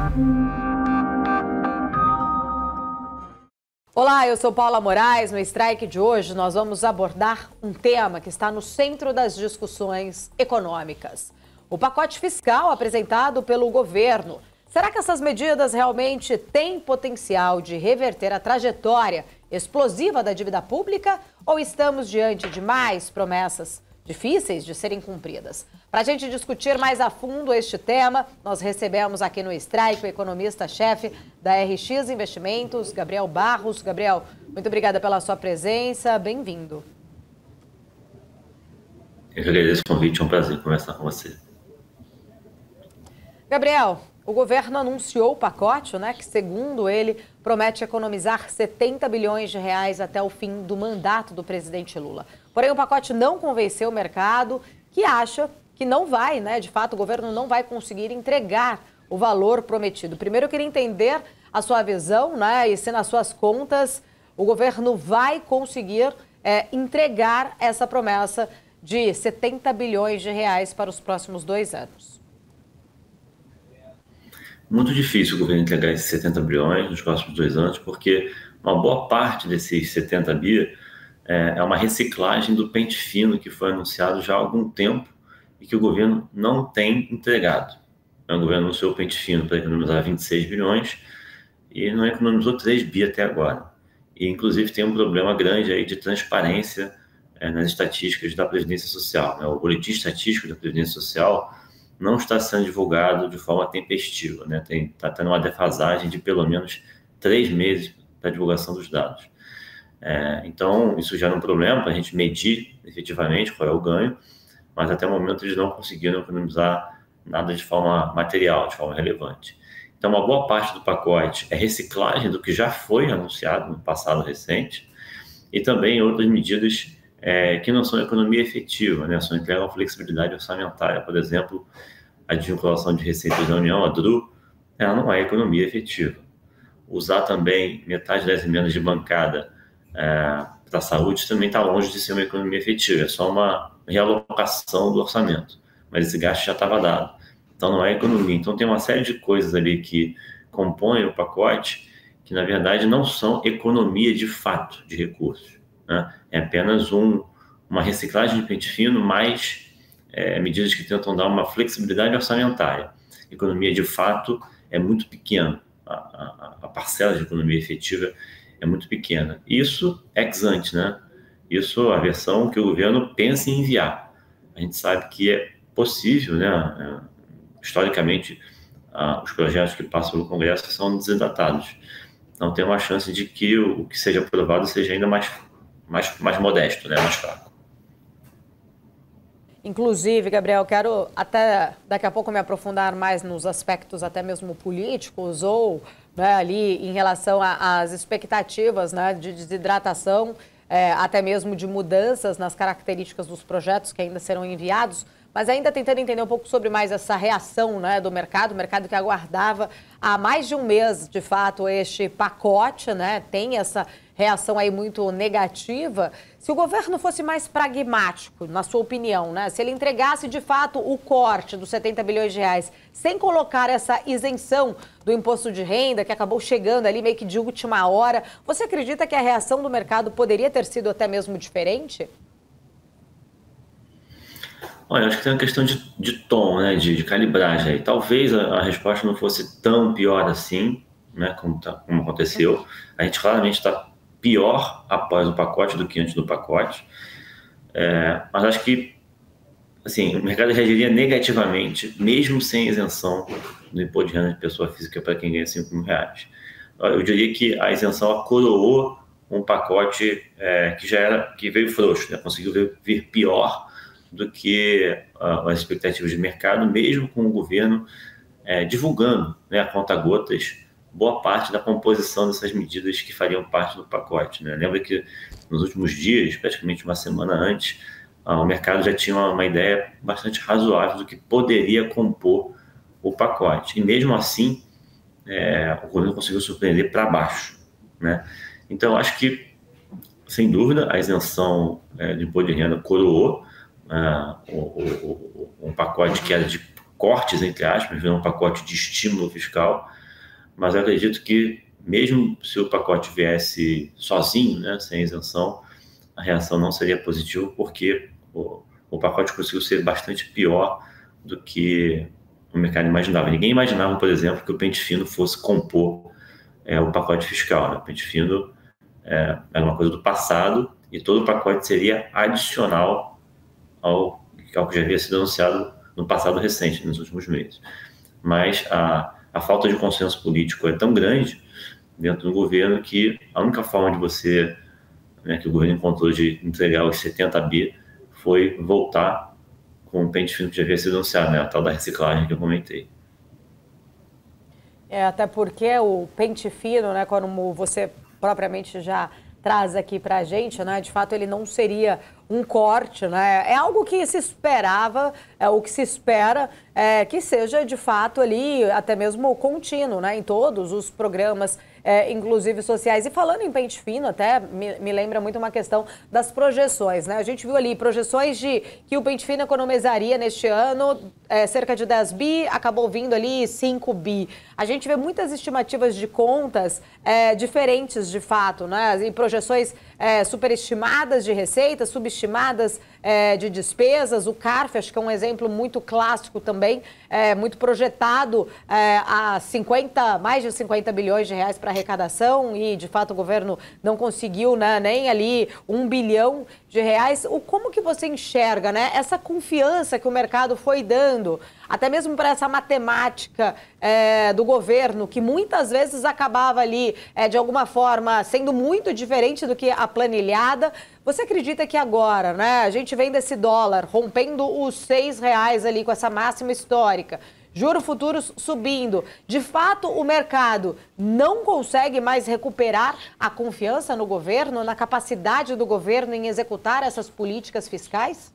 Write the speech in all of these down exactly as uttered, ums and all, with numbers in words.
Olá, eu sou Paula Moraes. No Strike de hoje nós vamos abordar um tema que está no centro das discussões econômicas. O pacote fiscal apresentado pelo governo. Será que essas medidas realmente têm potencial de reverter a trajetória explosiva da dívida pública ou estamos diante de mais promessas difíceis de serem cumpridas? Para a gente discutir mais a fundo este tema, nós recebemos aqui no Strike o economista-chefe da R X Investimentos, Gabriel Barros. Gabriel, muito obrigada pela sua presença, bem-vindo. Eu que agradeço o convite, é um prazer conversar com você. Gabriel, o governo anunciou o pacote, né, que segundo ele promete economizar setenta bilhões de reais até o fim do mandato do presidente Lula. Porém, o pacote não convenceu o mercado, que acha que não vai, né, de fato, o governo não vai conseguir entregar o valor prometido. Primeiro, eu queria entender a sua visão, né, e se nas suas contas o governo vai conseguir é, entregar essa promessa de setenta bilhões de reais para os próximos dois anos. Muito difícil o governo entregar esses setenta bilhões nos próximos dois anos, porque uma boa parte desses setenta bi é uma reciclagem do pente fino que foi anunciado já há algum tempo e que o governo não tem entregado. O governo anunciou o pente fino para economizar vinte e seis bilhões e não economizou três bi até agora. E, inclusive, tem um problema grande aí de transparência é, nas estatísticas da Previdência Social, né? O boletim estatístico da Previdência Social não está sendo divulgado de forma tempestiva, né? Está tendo uma defasagem de pelo menos três meses para a divulgação dos dados. É, então, isso gera um problema para a gente medir efetivamente qual é o ganho, mas até o momento eles não conseguiram economizar nada de forma material, de forma relevante. Então, uma boa parte do pacote é reciclagem do que já foi anunciado no passado recente e também outras medidas É, que não são economia efetiva, né? Só entregam flexibilidade orçamentária. Por exemplo, a desvinculação de receitas da União, a D R U, ela não é economia efetiva. Usar também metade das emendas de bancada é, para a saúde também está longe de ser uma economia efetiva, é só uma realocação do orçamento, mas esse gasto já estava dado, então não é economia. Então tem uma série de coisas ali que compõem o pacote que na verdade não são economia de fato de recursos. É apenas um, uma reciclagem de pente fino, mais é, medidas que tentam dar uma flexibilidade orçamentária. A economia, de fato, é muito pequena. A, a, a parcela de economia efetiva é muito pequena. Isso ex ante, né? Isso é a versão que o governo pensa em enviar. A gente sabe que é possível, né? É, historicamente, a, os projetos que passam pelo Congresso são desidatados. Então, tem uma chance de que o, o que seja aprovado seja ainda mais Mais, mais modesto, né? Mais fraco. Inclusive, Gabriel, quero até daqui a pouco me aprofundar mais nos aspectos até mesmo políticos ou né, ali em relação às expectativas né, de desidratação, é, até mesmo de mudanças nas características dos projetos que ainda serão enviados, mas ainda tentando entender um pouco sobre mais essa reação né, do mercado, o mercado que aguardava há mais de um mês, de fato, este pacote, né, tem essa reação aí muito negativa. Se o governo fosse mais pragmático, na sua opinião, né, se ele entregasse de fato o corte dos setenta bilhões de reais, sem colocar essa isenção do imposto de renda, que acabou chegando ali meio que de última hora, você acredita que a reação do mercado poderia ter sido até mesmo diferente? Olha, acho que tem uma questão de, de tom, né, de, de calibragem aí. Talvez a, a resposta não fosse tão pior assim, né, como, tá, como aconteceu. A gente claramente está pior após o pacote do que antes do pacote. É, mas acho que assim, o mercado reagiria negativamente, mesmo sem isenção do imposto de renda de pessoa física para quem ganha cinco mil reais. Eu diria que a isenção coroou um pacote é, que já era, que veio frouxo, né, conseguiu vir, vir pior do que uh, as expectativas de mercado, mesmo com o governo é, divulgando né, a conta-gotas boa parte da composição dessas medidas que fariam parte do pacote. Né? Lembra que nos últimos dias, praticamente uma semana antes, uh, o mercado já tinha uma, uma ideia bastante razoável do que poderia compor o pacote. E mesmo assim, é, o governo conseguiu surpreender para baixo. Né? Então, acho que, sem dúvida, a isenção é, de imposto de renda coroou Uh, o, o, o, um pacote que era de cortes, entre aspas, virou um pacote de estímulo fiscal, mas eu acredito que, mesmo se o pacote viesse sozinho, né, sem isenção, a reação não seria positiva, porque o, o pacote conseguiu ser bastante pior do que o mercado imaginava. Ninguém imaginava, por exemplo, que o pente fino fosse compor é, o pacote fiscal, né? O pente fino é, era uma coisa do passado e todo o pacote seria adicional ao, ao que já havia sido anunciado no passado recente, nos últimos meses. Mas a, a falta de consenso político é tão grande dentro do governo que a única forma de você, né, que o governo encontrou de entregar os setenta bi foi voltar com o pente fino que já havia sido anunciado, né, a tal da reciclagem que eu comentei. É, até porque o pente fino, né, como você propriamente já traz aqui para a gente, né, de fato ele não seria um corte, né, é algo que se esperava, é o que se espera, é, que seja de fato ali até mesmo contínuo, né, em todos os programas, é, inclusive sociais. E falando em pente fino, até me, me lembra muito uma questão das projeções, né, a gente viu ali projeções de que o pente fino economizaria neste ano é, cerca de dez bi, acabou vindo ali cinco bi. A gente vê muitas estimativas de contas é, diferentes de fato, né, e projeções é, superestimadas de receitas, subestimadas é, de despesas. O CARF, acho que é um exemplo muito clássico também, é, muito projetado é, a cinquenta, mais de cinquenta bilhões de reais para arrecadação e, de fato, o governo não conseguiu, né, nem ali um bilhão de reais. O, como que você enxerga, né, essa confiança que o mercado foi dando, até mesmo para essa matemática é, do governo, que muitas vezes acabava ali, é, de alguma forma, sendo muito diferente do que a planilhada? Você acredita que agora, né, a gente vem desse dólar rompendo os seis reais ali com essa máxima histórica, juros futuros subindo, de fato o mercado não consegue mais recuperar a confiança no governo, na capacidade do governo em executar essas políticas fiscais?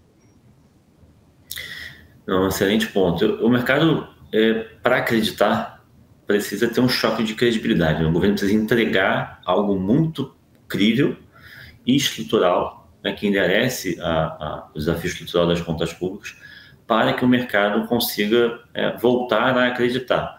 Não, excelente ponto. O mercado, é, para acreditar, precisa ter um choque de credibilidade, né? O governo precisa entregar algo muito crível e estrutural, né, que enderece a, a, o desafio estrutural das contas públicas, para que o mercado consiga é, voltar a acreditar.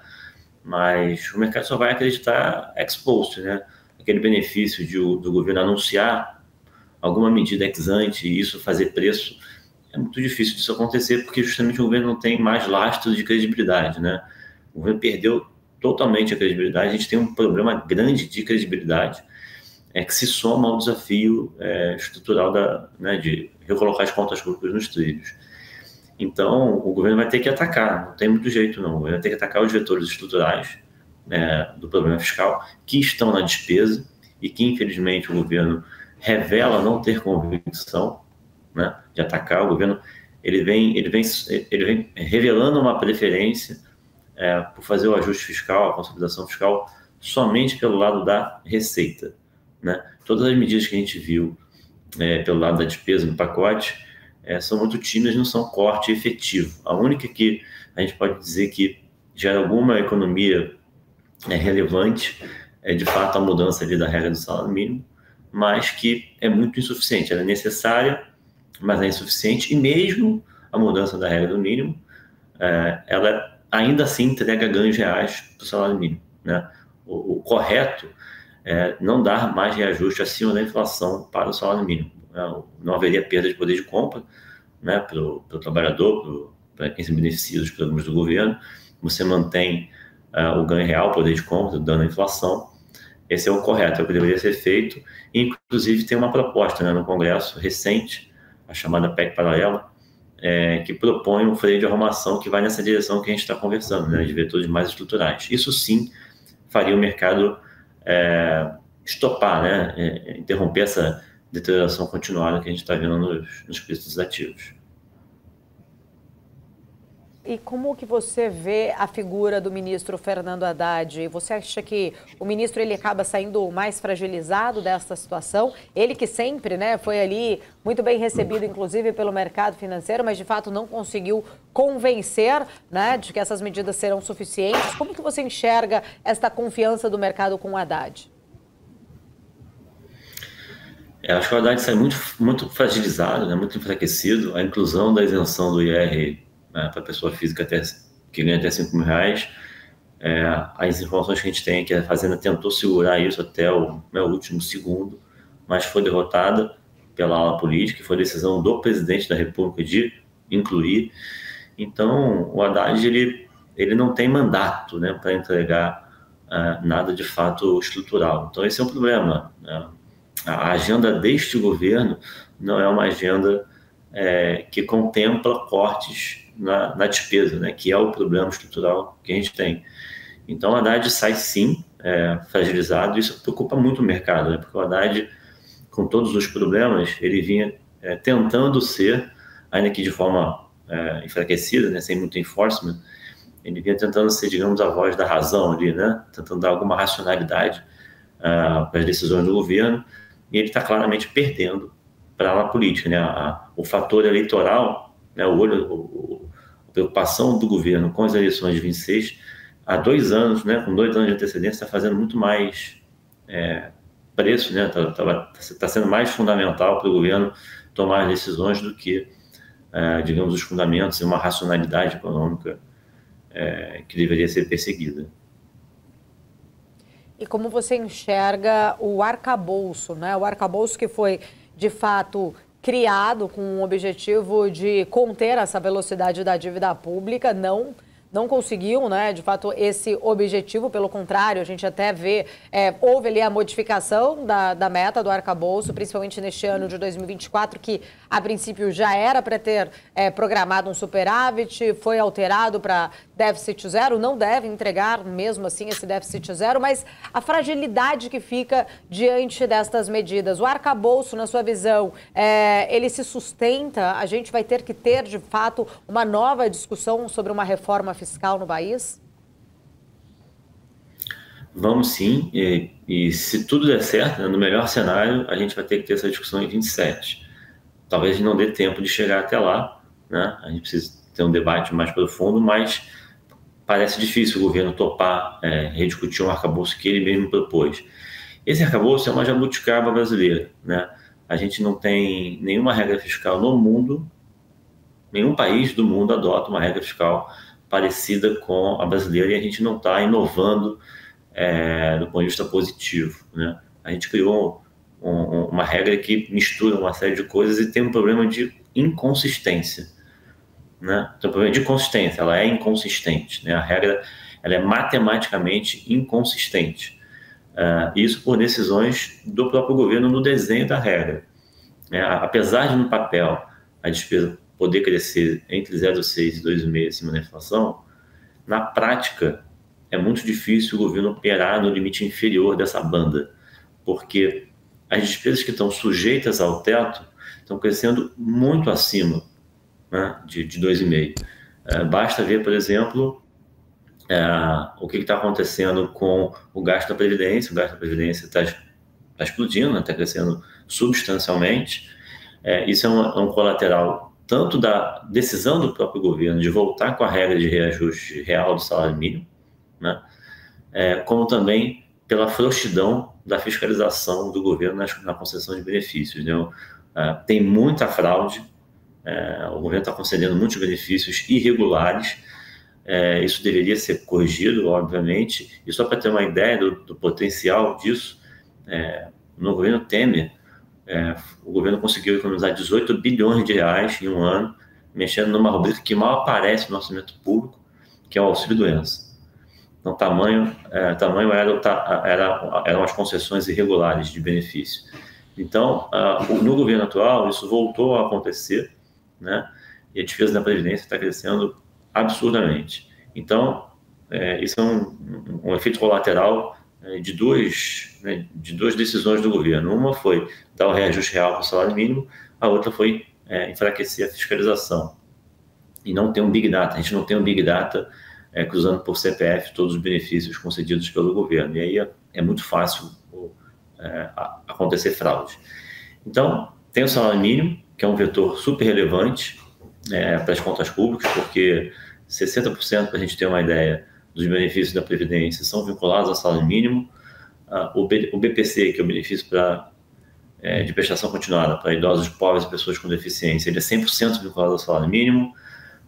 Mas o mercado só vai acreditar ex post, né? Aquele benefício de, do governo anunciar alguma medida ex ante e isso fazer preço, é muito difícil disso acontecer, porque justamente o governo não tem mais lastro de credibilidade, né? O governo perdeu totalmente a credibilidade. A gente tem um problema grande de credibilidade, é que se soma ao desafio é, estrutural da, né, de recolocar as contas públicas nos trilhos. Então, o governo vai ter que atacar, não tem muito jeito não, o governo vai ter que atacar os vetores estruturais, né, do problema fiscal, que estão na despesa e que, infelizmente, o governo revela não ter convicção, né, de atacar. O governo ele vem, ele vem, ele vem revelando uma preferência é, por fazer o ajuste fiscal, a consolidação fiscal, somente pelo lado da receita, né? Todas as medidas que a gente viu é, pelo lado da despesa no pacote é, são muito tímidas, não são corte efetivo. A única que a gente pode dizer que gera alguma economia é, relevante é, de fato, a mudança ali da regra do salário mínimo, mas que é muito insuficiente. Ela é necessária, mas é insuficiente, e mesmo a mudança da regra do mínimo, é, ela ainda assim entrega ganhos reais para o salário mínimo, né? O, o correto é não dar mais reajuste acima da inflação para o salário mínimo, né? Não haveria perda de poder de compra, né, para o trabalhador, para quem se beneficia dos programas do governo. Você mantém uh, o ganho real, o poder de compra, dando a inflação. Esse é o correto, é o que deveria ser feito. E, inclusive, tem uma proposta, né, no Congresso recente, a chamada P E C paralela, é, que propõe um freio de arrumação que vai nessa direção que a gente está conversando, né, de vetores mais estruturais. Isso sim faria o mercado é, estopar, né, é, interromper essa deterioração continuada que a gente está vendo nos, nos preços ativos. E como que você vê a figura do ministro Fernando Haddad? Você acha que o ministro ele acaba saindo mais fragilizado dessa situação? Ele que sempre, né, foi ali muito bem recebido, inclusive pelo mercado financeiro, mas de fato não conseguiu convencer, né, de que essas medidas serão suficientes. Como que você enxerga esta confiança do mercado com o Haddad? É, acho que o Haddad sai muito, muito fragilizado, né, muito enfraquecido. A inclusão da isenção do I R, né, para pessoa física até, que ganha até cinco mil reais, É, as informações que a gente tem é que a Fazenda tentou segurar isso até o, né, o último segundo, mas foi derrotada pela ala política, foi decisão do presidente da República de incluir. Então, o Haddad ele, ele não tem mandato, né, para entregar uh, nada de fato estrutural. Então, esse é um problema, né? A agenda deste governo não é uma agenda é, que contempla cortes na, na despesa, né, que é o problema estrutural que a gente tem. Então, o Haddad sai sim é, fragilizado, e isso preocupa muito o mercado, né, porque o Haddad, com todos os problemas, ele vinha é, tentando ser, ainda que de forma é, enfraquecida, né, sem muito enforcement, ele vinha tentando ser, digamos, a voz da razão ali, né, tentando dar alguma racionalidade uh, para as decisões do governo, e ele está claramente perdendo para a política, né, a, o fator eleitoral, né, o olho, o, a preocupação do governo com as eleições de vinte e seis, há dois anos, né, com dois anos de antecedência, está fazendo muito mais é, preço, né, está tá, tá sendo mais fundamental para o governo tomar as decisões do que, é, digamos, os fundamentos e uma racionalidade econômica é, que deveria ser perseguida. E como você enxerga o arcabouço, né? O arcabouço que foi, de fato, criado com o objetivo de conter essa velocidade da dívida pública, não... não conseguiu, né, de fato, esse objetivo. Pelo contrário, a gente até vê, é, houve ali a modificação da, da meta do arcabouço, principalmente neste ano de dois mil e vinte e quatro, que a princípio já era para ter é, programado um superávit, foi alterado para déficit zero, não deve entregar mesmo assim esse déficit zero, mas a fragilidade que fica diante destas medidas. O arcabouço, na sua visão, é, ele se sustenta? A gente vai ter que ter, de fato, uma nova discussão sobre uma reforma fiscal no país? Vamos sim, e, e se tudo der certo, né, no melhor cenário, a gente vai ter que ter essa discussão em vinte e sete. Talvez não dê tempo de chegar até lá, né? A gente precisa ter um debate mais profundo, mas parece difícil o governo topar, é, rediscutir um arcabouço que ele mesmo propôs. Esse arcabouço é uma jabuticaba brasileira, né? A gente não tem nenhuma regra fiscal no mundo, nenhum país do mundo adota uma regra fiscal parecida com a brasileira, e a gente não está inovando é, do ponto de vista positivo, né? A gente criou um, um, uma regra que mistura uma série de coisas e tem um problema de inconsistência, né? Tem um problema de consistência, ela é inconsistente, né? A regra ela é matematicamente inconsistente, uh, isso por decisões do próprio governo no desenho da regra, né? Apesar de no papel a despesa poder crescer entre zero vírgula seis e dois vírgula cinco acima da inflação, na prática é muito difícil o governo operar no limite inferior dessa banda, porque as despesas que estão sujeitas ao teto estão crescendo muito acima, né, de, de dois vírgula cinco. É, basta ver, por exemplo, é, o que está acontecendo com o gasto da Previdência. O gasto da Previdência está tá explodindo, está, né, crescendo substancialmente. É, isso é um, é um colateral tanto da decisão do próprio governo de voltar com a regra de reajuste real do salário mínimo, né, é, como também pela frouxidão da fiscalização do governo na, na concessão de benefícios, né? É, tem muita fraude, é, o governo está concedendo muitos benefícios irregulares, é, isso deveria ser corrigido, obviamente, e só para ter uma ideia do, do potencial disso, é, no governo Temer, É, o governo conseguiu economizar dezoito bilhões de reais em um ano, mexendo numa rubrica que mal aparece no orçamento público, que é o auxílio-doença. Então, tamanho, é, tamanho era, era, eram as concessões irregulares de benefício. Então, uh, no governo atual, isso voltou a acontecer, né? E a despesa da Previdência está crescendo absurdamente. Então, é, isso é um, um, um efeito colateral de duas, né, de duas decisões do governo. Uma foi dar o reajuste real para o salário mínimo, a outra foi é, enfraquecer a fiscalização. E não ter um Big Data, a gente não tem um Big Data é, cruzando por C P F todos os benefícios concedidos pelo governo. E aí é, é muito fácil é, acontecer fraude. Então, tem o salário mínimo, que é um vetor super relevante é, para as contas públicas, porque sessenta por cento, para a gente ter uma ideia, dos benefícios da Previdência são vinculados ao salário mínimo. Uh, o, B, o B P C, que é o benefício pra, é, de prestação continuada para idosos pobres e pessoas com deficiência, ele é cem por cento vinculado ao salário mínimo.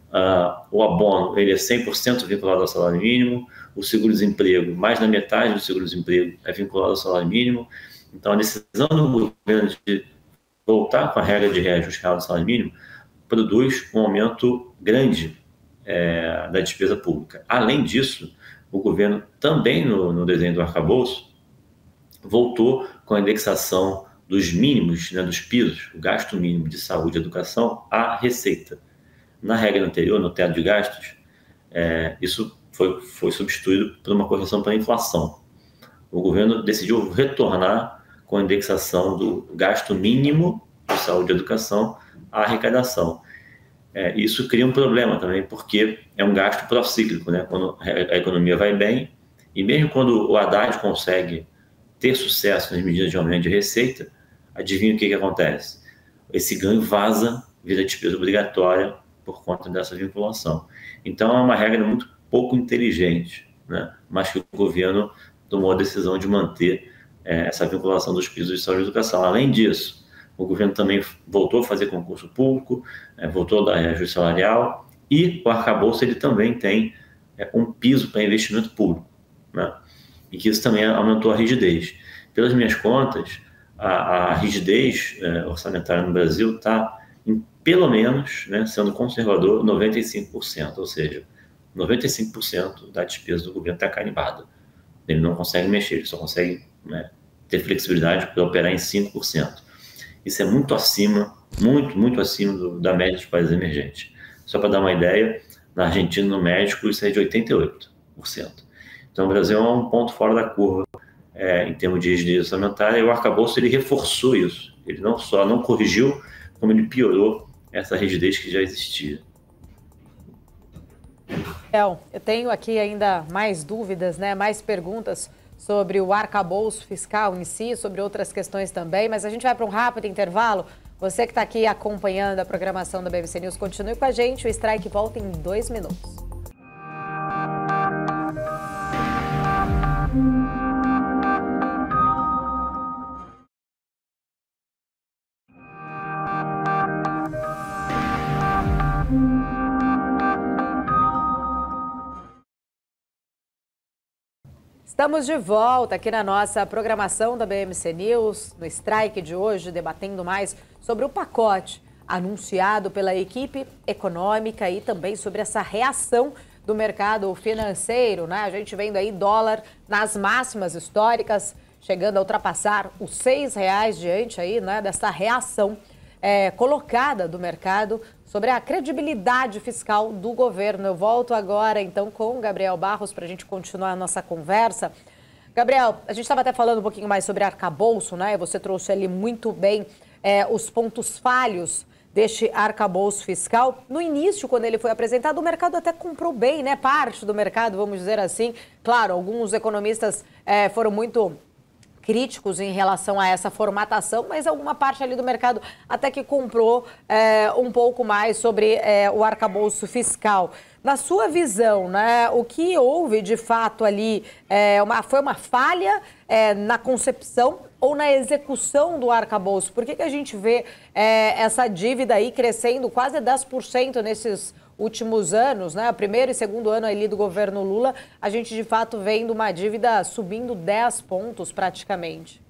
uh, o abono ele é cem por cento vinculado ao salário mínimo, o seguro-desemprego, mais da metade do seguro-desemprego é vinculado ao salário mínimo. Então, a decisão do governo de voltar com a regra de reajuste real do salário mínimo produz um aumento grande é, da despesa pública. Além disso, o governo também, no, no desenho do arcabouço, voltou com a indexação dos mínimos, né, dos pisos, o gasto mínimo de saúde e educação, à receita. Na regra anterior, no teto de gastos, é, isso foi, foi substituído por uma correção para a inflação. O governo decidiu retornar com a indexação do gasto mínimo de saúde e educação à arrecadação. É, isso cria um problema também, porque é um gasto procíclico, né? Quando a economia vai bem, e mesmo quando o Haddad consegue ter sucesso nas medidas de aumento de receita, adivinha o que, que acontece? Esse ganho vaza, vira despesa obrigatória por conta dessa vinculação. Então, é uma regra muito pouco inteligente, né? Mas que o governo tomou a decisão de manter é, essa vinculação dos pisos de saúde e educação. Além disso, o governo também voltou a fazer concurso público, é, voltou a dar reajuste salarial, e o arcabouço ele também tem é, um piso para investimento público, né? E que isso também aumentou a rigidez. Pelas minhas contas, a, a rigidez é, orçamentária no Brasil está em, pelo menos, né, sendo conservador, noventa e cinco por cento, ou seja, noventa e cinco por cento da despesa do governo está carimbada. Ele não consegue mexer, ele só consegue, né, ter flexibilidade para operar em cinco por cento. Isso é muito acima, muito, muito acima do, da média dos países emergentes. Só para dar uma ideia, na Argentina, no México, isso é de oitenta e oito por cento. Então, o Brasil é um ponto fora da curva é, em termos de rigidez orçamentária, e o arcabouço ele reforçou isso. Ele não só não corrigiu, como ele piorou essa rigidez que já existia. El, eu tenho aqui ainda mais dúvidas, né, mais perguntas sobre o arcabouço fiscal em si, sobre outras questões também, mas a gente vai para um rápido intervalo. Você que está aqui acompanhando a programação da B B C News, continue com a gente, o Strike volta em dois minutos. Estamos de volta aqui na nossa programação da B M C News, no Strike de hoje, debatendo mais sobre o pacote anunciado pela equipe econômica e também sobre essa reação do mercado financeiro, né? A gente vendo aí dólar nas máximas históricas, chegando a ultrapassar os seis reais diante aí, né, dessa reação é, colocada do mercado sobre a credibilidade fiscal do governo. Eu volto agora, então, com o Gabriel Barros para a gente continuar a nossa conversa. Gabriel, a gente estava até falando um pouquinho mais sobre arcabouço, né? Você trouxe ali muito bem é, os pontos falhos deste arcabouço fiscal. No início, quando ele foi apresentado, o mercado até comprou bem, né? Parte do mercado, vamos dizer assim. Claro, alguns economistas é, foram muito críticos em relação a essa formatação, mas alguma parte ali do mercado até que comprou é, um pouco mais sobre é, o arcabouço fiscal. Na sua visão, né, o que houve de fato ali é, uma, foi uma falha é, na concepção ou na execução do arcabouço? Por que que a gente vê é, essa dívida aí crescendo quase dez por cento nesses últimos anos, né? Primeiro e segundo ano ali do governo Lula, a gente de fato vendo uma dívida subindo dez pontos praticamente.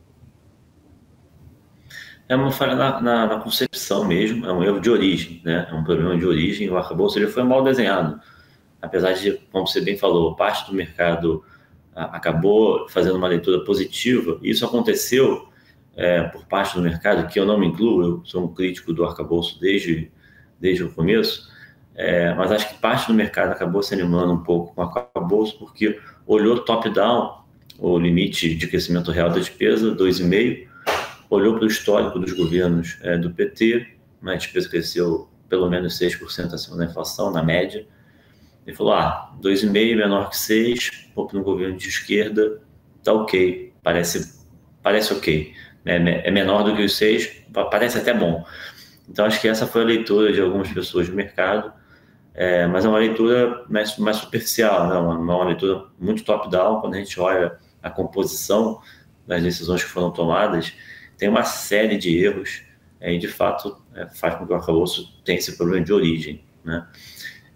É uma falha na, na, na concepção mesmo, é um erro de origem, né? É um problema de origem. O arcabouço ele foi mal desenhado. Apesar de, como você bem falou, parte do mercado a, acabou fazendo uma leitura positiva, e isso aconteceu é, por parte do mercado, que eu não me incluo, eu sou um crítico do arcabouço desde, desde o começo. É, mas acho que parte do mercado acabou se animando um pouco com o arcabouço, porque olhou top-down, o limite de crescimento real da despesa, dois vírgula cinco por cento, olhou para o histórico dos governos é, do P T, né, a despesa cresceu pelo menos seis por cento acima da inflação, na média, e falou, ah, dois vírgula cinco por cento menor que seis por cento, para um governo de esquerda, tá ok, parece, parece ok, é, é menor do que os seis por cento, parece até bom. Então, acho que essa foi a leitura de algumas pessoas do mercado, é, mas é uma leitura mais, mais superficial, né? uma, uma leitura muito top-down. Quando a gente olha a composição das decisões que foram tomadas, tem uma série de erros, é, e de fato é, faz com que o arcabouço tenha esse problema de origem, né?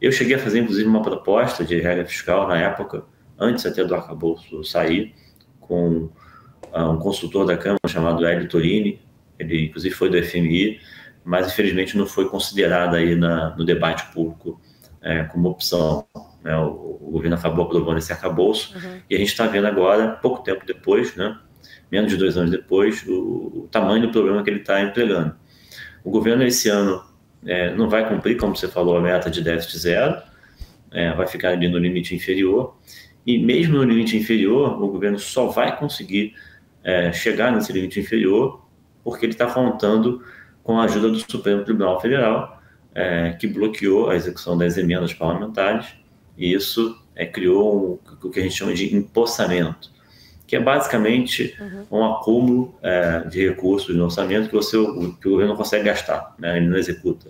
Eu cheguei a fazer, inclusive, uma proposta de regra fiscal na época, antes até do arcabouço sair, com uh, um consultor da Câmara chamado Hélio Torini, ele, inclusive, foi do F M I, mas, infelizmente, não foi considerada aí na, no debate público é, como opção. Né? O, o governo acabou aprovando esse arcabouço, uhum. E a gente está vendo agora, pouco tempo depois, né, menos de dois anos depois, o, o tamanho do problema que ele está empregando. O governo, esse ano, é, não vai cumprir, como você falou, a meta de déficit zero, é, vai ficar ali no limite inferior, e mesmo no limite inferior, o governo só vai conseguir é, chegar nesse limite inferior porque ele está contando com a ajuda do Supremo Tribunal Federal, é, que bloqueou a execução das emendas parlamentares, e isso é, criou um, o que a gente chama de empossamento, que é basicamente uhum. um acúmulo é, de recursos no orçamento que, você, que o governo não consegue gastar, né? Ele não executa.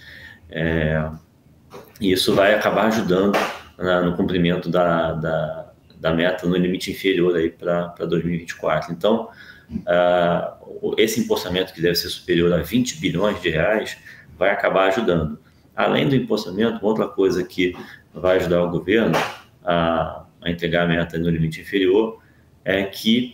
É, e isso vai acabar ajudando né, no cumprimento da, da, da meta no limite inferior para dois mil e vinte e quatro. Então, uh, esse empossamento, que deve ser superior a vinte bilhões de reais, vai acabar ajudando. Além do empossamento, outra coisa que vai ajudar o governo a, a entregar a meta no limite inferior é que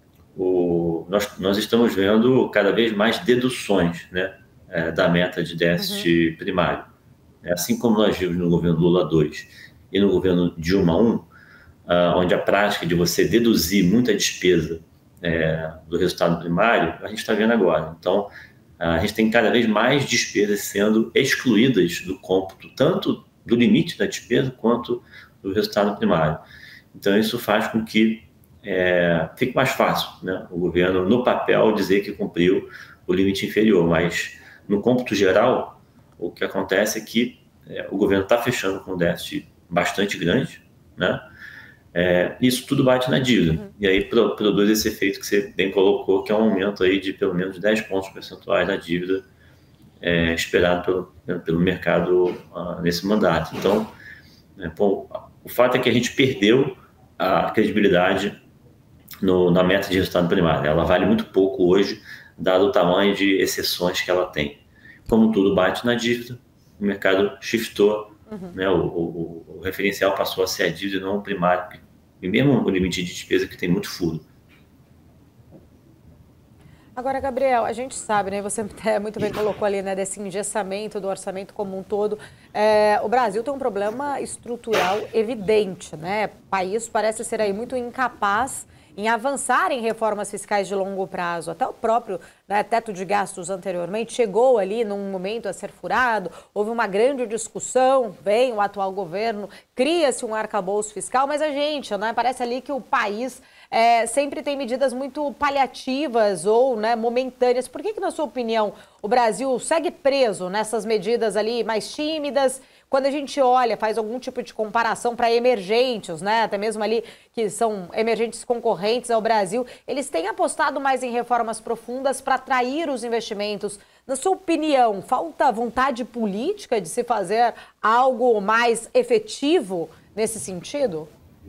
o, nós, nós estamos vendo cada vez mais deduções, né, é, da meta de déficit uhum. primário. Assim como nós vimos no governo Lula dois e no governo Dilma um, uh, onde a prática de você deduzir muita despesa é, do resultado primário, a gente está vendo agora. Então, a gente tem cada vez mais despesas sendo excluídas do cômputo, tanto do limite da despesa quanto do resultado primário. Então, isso faz com que é, fique mais fácil, né, o governo, no papel, dizer que cumpriu o limite inferior, mas no cômputo geral, o que acontece é que é, o governo está fechando com um déficit bastante grande, né? É, isso tudo bate na dívida, uhum. E aí pro, produz esse efeito que você bem colocou, que é um aumento aí de pelo menos dez pontos percentuais na dívida é, esperado pelo, pelo mercado uh, nesse mandato. Então, é, bom, o fato é que a gente perdeu a credibilidade no, na meta de resultado primário. Ela vale muito pouco hoje, dado o tamanho de exceções que ela tem. Como tudo bate na dívida, o mercado shiftou, uhum. né, o, o, o referencial passou a ser a dívida, não o primário, e mesmo o limite de despesa que tem muito furo. Agora, Gabriel, a gente sabe, né, você muito bem colocou ali, né, desse engessamento do orçamento como um todo. É, o Brasil tem um problema estrutural evidente, né? O país parece ser aí muito incapaz em avançar em reformas fiscais de longo prazo. Até o próprio, né, teto de gastos anteriormente chegou ali num momento a ser furado, houve uma grande discussão, vem o atual governo, cria-se um arcabouço fiscal, mas a gente, né, parece ali que o país é, sempre tem medidas muito paliativas ou, né, momentâneas. Por que que, na sua opinião, o Brasil segue preso nessas medidas ali mais tímidas? Quando a gente olha, faz algum tipo de comparação para emergentes, né, até mesmo ali que são emergentes concorrentes ao Brasil, eles têm apostado mais em reformas profundas para atrair os investimentos. Na sua opinião, falta vontade política de se fazer algo mais efetivo nesse sentido?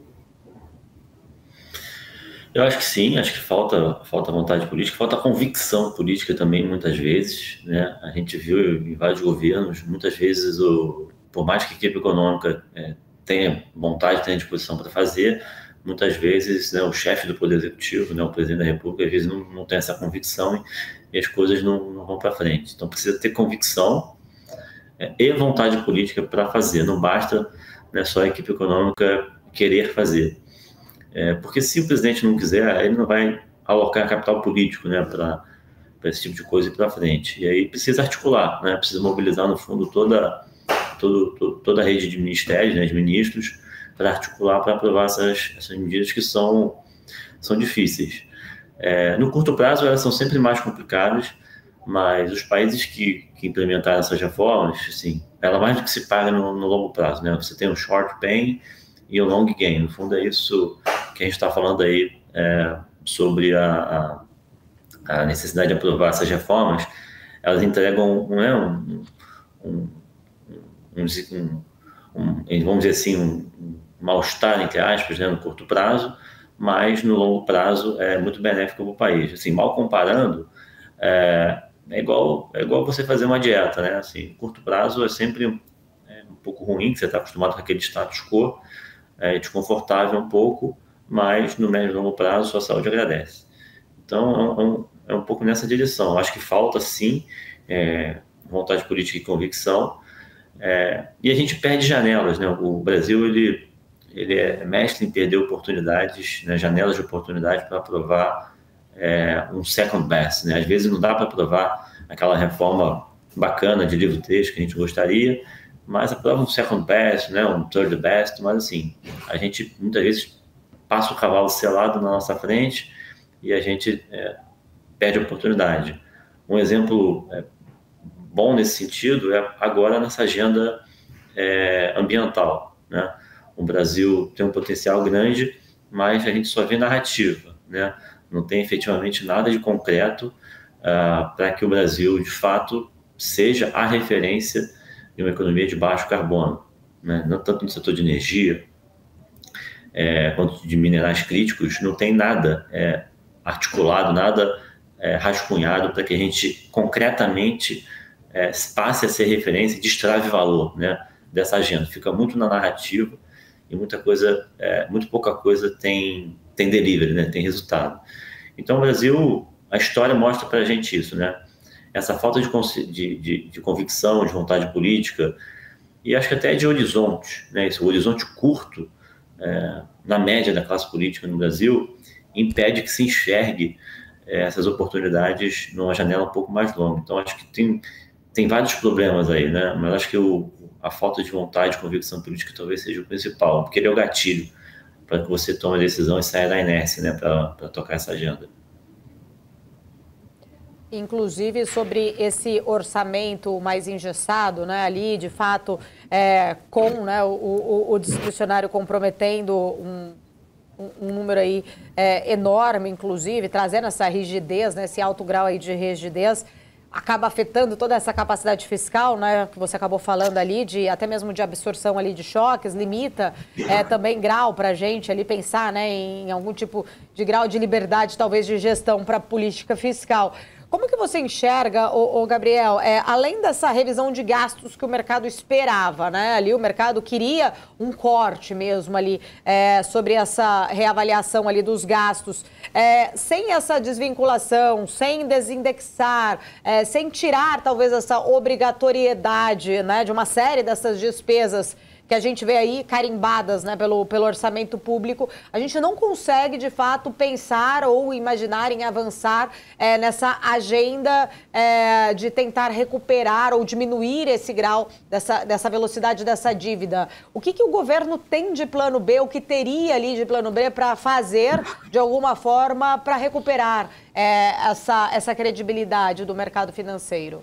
Eu acho que sim, acho que falta, falta vontade política, falta convicção política também, muitas vezes, né? A gente viu em vários governos, muitas vezes, o, por mais que a equipe econômica é, tenha vontade, tenha disposição para fazer, muitas vezes, né, o chefe do Poder Executivo, né, o presidente da República, às vezes não, não tem essa convicção e, e as coisas não, não vão para frente. Então precisa ter convicção é, e vontade política para fazer, não basta, né, só a equipe econômica querer fazer. É, porque se o presidente não quiser, ele não vai alocar capital político, né, para esse tipo de coisa ir para frente. E aí precisa articular, né, precisa mobilizar, no fundo, toda, todo, toda a rede de ministérios, né, de ministros, para articular, para aprovar essas, essas medidas que são, são difíceis. É, no curto prazo, elas são sempre mais complicadas, mas os países que, que implementaram essas reformas, assim, ela mais do que se paga no, no longo prazo, né? Você tem um short pain e um long gain. No fundo, é isso que a gente está falando aí é, sobre a, a, a necessidade de aprovar essas reformas. Elas entregam não é, um, um, um, um, um, vamos dizer assim, um mal-estar, entre aspas, né, no curto prazo, mas no longo prazo é muito benéfico para o país. Assim, mal comparando, é, é, igual, é igual você fazer uma dieta, né? Assim, curto prazo é sempre é, um pouco ruim, que você está acostumado com aquele status quo, é desconfortável um pouco, mas no médio e longo prazo sua saúde agradece. Então é um, é um pouco nessa direção. Acho que falta sim é, vontade política e convicção, é, e a gente perde janelas, né? O Brasil ele, ele é mestre em perder oportunidades, né? Janelas de oportunidade para aprovar é, um second best, né? Às vezes não dá para aprovar aquela reforma bacana de livro-texto que a gente gostaria, mas aprova um second best, né? Um third best, mas assim, a gente muitas vezes passa o cavalo selado na nossa frente e a gente é, perde a oportunidade. Um exemplo é, bom nesse sentido é agora nessa agenda é, ambiental, né? O Brasil tem um potencial grande, mas a gente só vê narrativa, né? Não tem efetivamente nada de concreto uh, para que o Brasil, de fato, seja a referência de uma economia de baixo carbono, né? Não tanto no setor de energia, é, quanto de minerais críticos, não tem nada é, articulado, nada é, rascunhado para que a gente concretamente é, passe a ser referência e destrave valor, né, dessa agenda. Fica muito na narrativa e muita coisa, é, muito pouca coisa tem, tem delivery, né, tem resultado. Então, o Brasil, a história mostra para a gente isso, né? Essa falta de, de, de, de convicção, de vontade política, e acho que até de horizonte, né? Esse horizonte curto, é, na média da classe política no Brasil, impede que se enxergue é, essas oportunidades numa janela um pouco mais longa. Então, acho que tem, tem vários problemas aí, né? Mas acho que o, a falta de vontade, de convicção política talvez seja o principal, porque ele é o gatilho para que você tome a decisão e saia da inércia, né, para tocar essa agenda. Inclusive sobre esse orçamento mais engessado, né, ali, de fato, é, com, né, o, o, o discricionário comprometendo um, um, um número aí é, enorme, inclusive, trazendo essa rigidez, né, esse alto grau aí de rigidez, acaba afetando toda essa capacidade fiscal, né, que você acabou falando ali, de até mesmo de absorção ali de choques, limita é, também grau para a gente ali pensar, né, em algum tipo de grau de liberdade, talvez de gestão para a política fiscal. Como que você enxerga, ô, ô Gabriel, é, além dessa revisão de gastos que o mercado esperava, né? Ali o mercado queria um corte mesmo ali é, sobre essa reavaliação ali dos gastos. É, sem essa desvinculação, sem desindexar, é, sem tirar talvez essa obrigatoriedade, né, de uma série dessas despesas que a gente vê aí carimbadas, né, pelo, pelo orçamento público, a gente não consegue, de fato, pensar ou imaginar em avançar é, nessa agenda é, de tentar recuperar ou diminuir esse grau, dessa, dessa velocidade dessa dívida. O que, que o governo tem de plano B, o que teria ali de plano B para fazer, de alguma forma, para recuperar é, essa, essa credibilidade do mercado financeiro?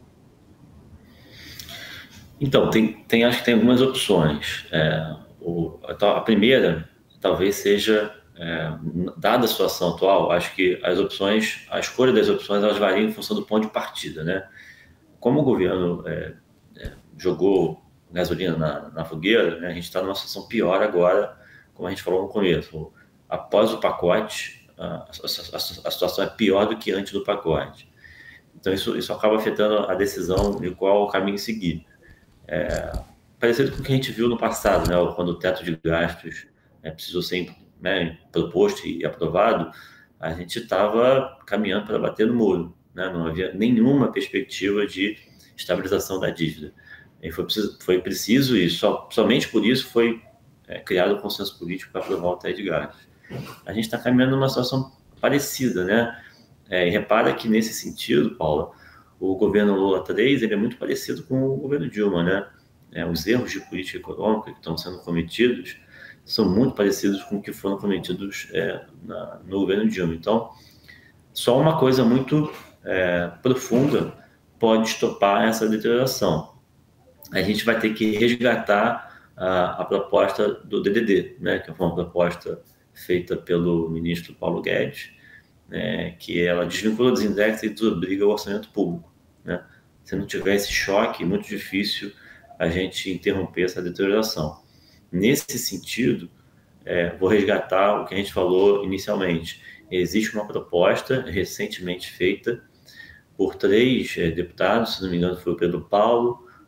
Então, tem, tem, acho que tem algumas opções. É, o, a primeira, talvez seja, é, dada a situação atual, acho que as opções, a escolha das opções, elas variam em função do ponto de partida, né? Como o governo é, é, jogou gasolina na, na fogueira, né, a gente está numa situação pior agora, como a gente falou no começo. Após o pacote, a, a, a, a situação é pior do que antes do pacote. Então, isso, isso acaba afetando a decisão de qual caminho seguir. É, parecido com o que a gente viu no passado, né? Quando o teto de gastos né, precisou ser né, proposto e aprovado, a gente estava caminhando para bater no muro, né? Não havia nenhuma perspectiva de estabilização da dívida. E foi preciso, foi preciso e só, somente por isso foi é, criado o consenso político para aprovar o teto de gastos. A gente está caminhando numa situação parecida, né? É, e repara que nesse sentido, Paula, o governo Lula três ele é muito parecido com o governo Dilma, né? É, os erros de política econômica que estão sendo cometidos são muito parecidos com o que foram cometidos é, na, no governo Dilma. Então, só uma coisa muito é, profunda pode estopar essa deterioração. A gente vai ter que resgatar a, a proposta do D D D, né? Que foi uma proposta feita pelo ministro Paulo Guedes, né? Que ela desvincula, desindexa e desobriga o orçamento público. Né? Se não tiver esse choque, é muito difícil a gente interromper essa deterioração. Nesse sentido, é, vou resgatar o que a gente falou inicialmente. Existe uma proposta recentemente feita por três é, deputados, se não me engano foi o Pedro Paulo,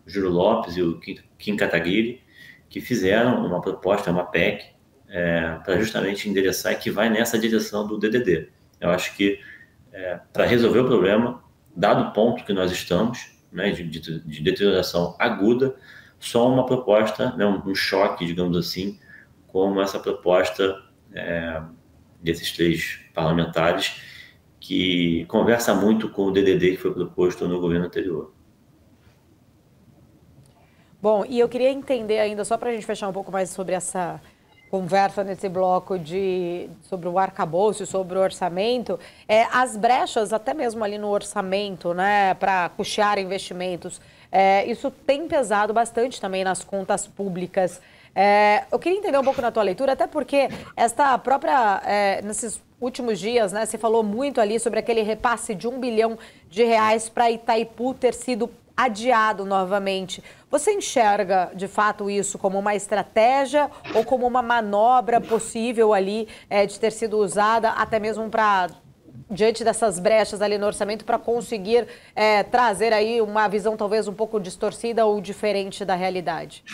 Júlio Lopes e o Kim Kataguiri, que fizeram uma proposta, uma P E C, é, para justamente endereçar e que vai nessa direção do D D D. Eu acho que é, para resolver o problema, dado o ponto que nós estamos, né, de, de, de deterioração aguda, só uma proposta, né, um, um choque, digamos assim, como essa proposta é, desses três parlamentares, que conversa muito com o D D D que foi proposto no governo anterior. Bom, e eu queria entender ainda, só para a gente fechar um pouco mais sobre essa conversa nesse bloco de, sobre o arcabouço, sobre o orçamento, é, as brechas, até mesmo ali no orçamento, né, para custear investimentos, é, isso tem pesado bastante também nas contas públicas. É, eu queria entender um pouco na tua leitura, até porque esta própria, é, nesses últimos dias, né, você falou muito ali sobre aquele repasse de um bilhão de reais para Itaipu ter sido adiado novamente. Você enxerga, de fato, isso como uma estratégia ou como uma manobra possível ali é, de ter sido usada até mesmo para, diante dessas brechas ali no orçamento, para conseguir é, trazer aí uma visão talvez um pouco distorcida ou diferente da realidade?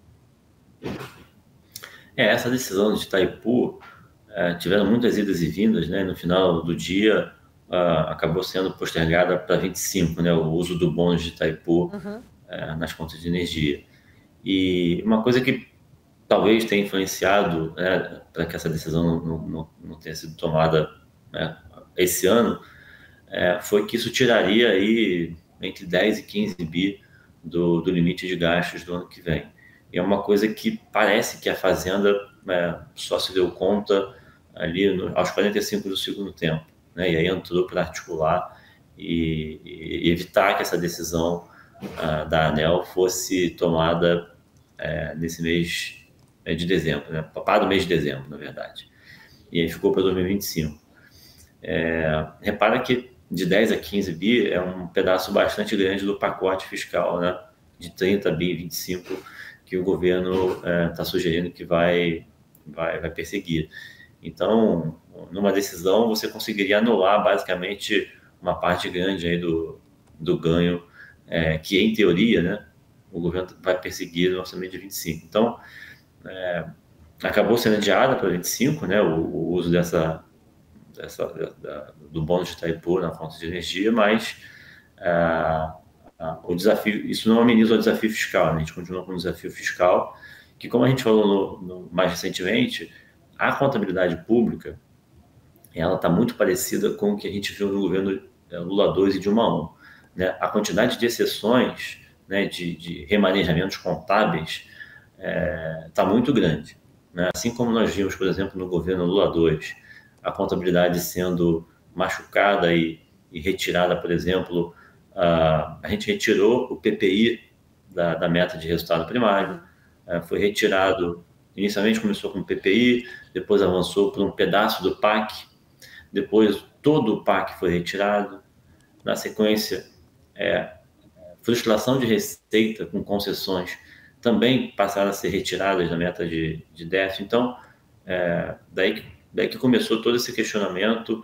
É, essa decisão de Itaipu é, tiveram muitas idas e vindas, né? No final do dia, Uh, acabou sendo postergada para vinte e cinco, né, o uso do bônus de Itaipu uhum. uh, nas contas de energia. E uma coisa que talvez tenha influenciado, né, para que essa decisão não, não, não tenha sido tomada, né, esse ano, uh, foi que isso tiraria aí entre dez e quinze bi do, do limite de gastos do ano que vem. E é uma coisa que parece que a Fazenda uh, só se deu conta ali no, aos quarenta e cinco do segundo tempo. Né, e aí entrou para articular e, e evitar que essa decisão uh, da ANEEL fosse tomada uh, nesse mês de dezembro, né, para o mês de dezembro, na verdade. E aí ficou para dois mil e vinte e cinco. É, repara que de dez a quinze bi é um pedaço bastante grande do pacote fiscal, né, de trinta bi, vinte e cinco, que o governo está uh, sugerindo que vai, vai, vai perseguir. Então, numa decisão, você conseguiria anular basicamente uma parte grande aí do, do ganho, é, que em teoria, né, o governo vai perseguir no orçamento de vinte e cinco. Então, é, acabou sendo adiada para vinte e cinco, né, o, o uso dessa, dessa da, do bônus de Itaipu na fonte de energia, mas é, o desafio, isso não ameniza o desafio fiscal, né? A gente continua com um desafio fiscal que, como a gente falou no, no, mais recentemente, a contabilidade pública, ela está muito parecida com o que a gente viu no governo Lula dois e Dilma um, né? A quantidade de exceções, né, de, de remanejamentos contábeis está é, muito grande, né? Assim como nós vimos, por exemplo, no governo Lula dois, a contabilidade sendo machucada e, e retirada, por exemplo, a, a gente retirou o P P I da, da meta de resultado primário, é, foi retirado. Inicialmente começou com o P P I, depois avançou por um pedaço do P A C, depois todo o P A C foi retirado. Na sequência, é, frustração de receita com concessões também passaram a ser retiradas da meta de, de déficit. Então, é, daí, daí que começou todo esse questionamento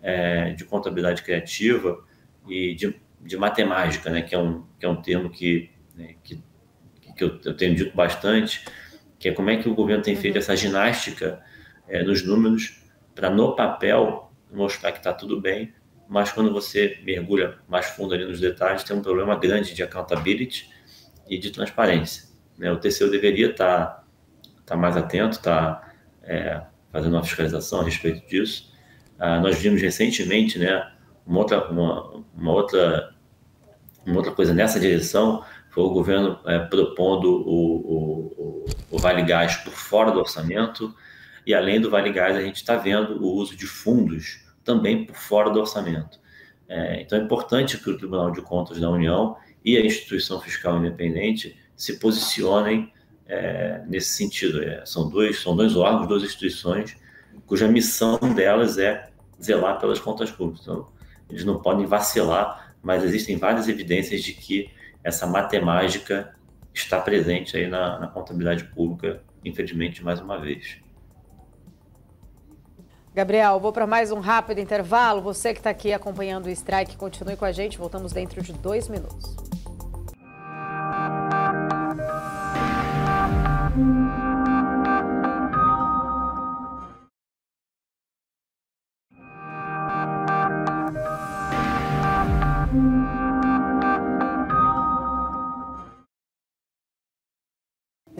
é, de contabilidade criativa e de, de matemática, né, que, é um, que é um termo que, né, que, que eu, eu tenho dito bastante, que é como é que o governo tem feito essa ginástica é, nos números para, no papel, mostrar que está tudo bem, mas quando você mergulha mais fundo ali nos detalhes, tem um problema grande de accountability e de transparência, né? O T C U deveria estar tá, tá mais atento, estar tá, é, fazendo uma fiscalização a respeito disso. Ah, nós vimos recentemente, né, uma, outra, uma, uma, outra, uma outra coisa nessa direção, foi o governo é, propondo o, o, o Vale Gás por fora do orçamento, e além do Vale Gás, a gente está vendo o uso de fundos também por fora do orçamento. É, então é importante que o Tribunal de Contas da União e a instituição fiscal independente se posicionem é, nesse sentido. É, são, dois, são dois órgãos, duas instituições, cuja missão delas é zelar pelas contas públicas. Então, eles não podem vacilar, mas existem várias evidências de que essa matemática está presente aí na, na contabilidade pública, infelizmente, mais uma vez. Gabriel, vou para mais um rápido intervalo. Você que está aqui acompanhando o Strike, continue com a gente. Voltamos dentro de dois minutos.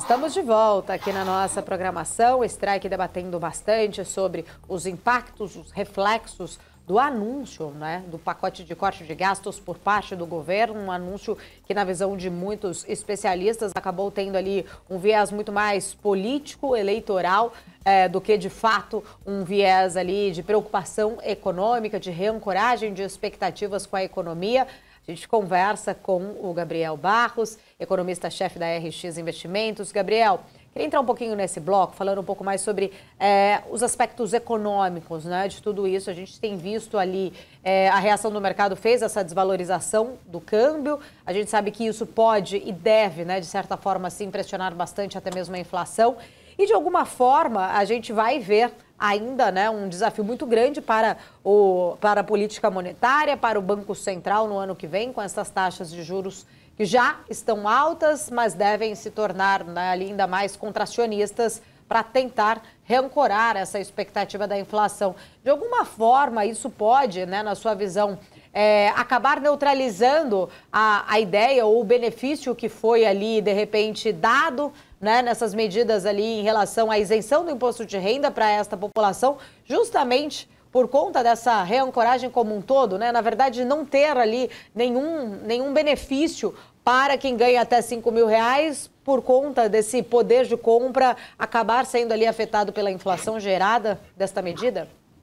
Estamos de volta aqui na nossa programação, Strike debatendo bastante sobre os impactos, os reflexos do anúncio, né, do pacote de corte de gastos por parte do governo, um anúncio que, na visão de muitos especialistas, acabou tendo ali um viés muito mais político, eleitoral, é, do que, de fato, um viés ali de preocupação econômica, de reancoragem de expectativas com a economia. A gente conversa com o Gabriel Barros, economista-chefe da R X Investimentos. Gabriel, queria entrar um pouquinho nesse bloco, falando um pouco mais sobre é, os aspectos econômicos, né, de tudo isso. A gente tem visto ali, é, a reação do mercado fez essa desvalorização do câmbio. A gente sabe que isso pode e deve, né, de certa forma, sim, pressionar bastante até mesmo a inflação. E, de alguma forma, a gente vai ver ainda, né, um desafio muito grande para, o, para a política monetária, para o Banco Central no ano que vem, com essas taxas de juros que já estão altas, mas devem se tornar, né, ainda mais contracionistas para tentar reancorar essa expectativa da inflação. De alguma forma, isso pode, né, na sua visão, é, acabar neutralizando a, a ideia ou o benefício que foi ali, de repente, dado, né, nessas medidas ali em relação à isenção do imposto de renda para esta população, justamente por conta dessa reancoragem como um todo, né? Na verdade, não ter ali nenhum, nenhum benefício para quem ganha até cinco mil reais por conta desse poder de compra acabar sendo ali afetado pela inflação gerada desta medida?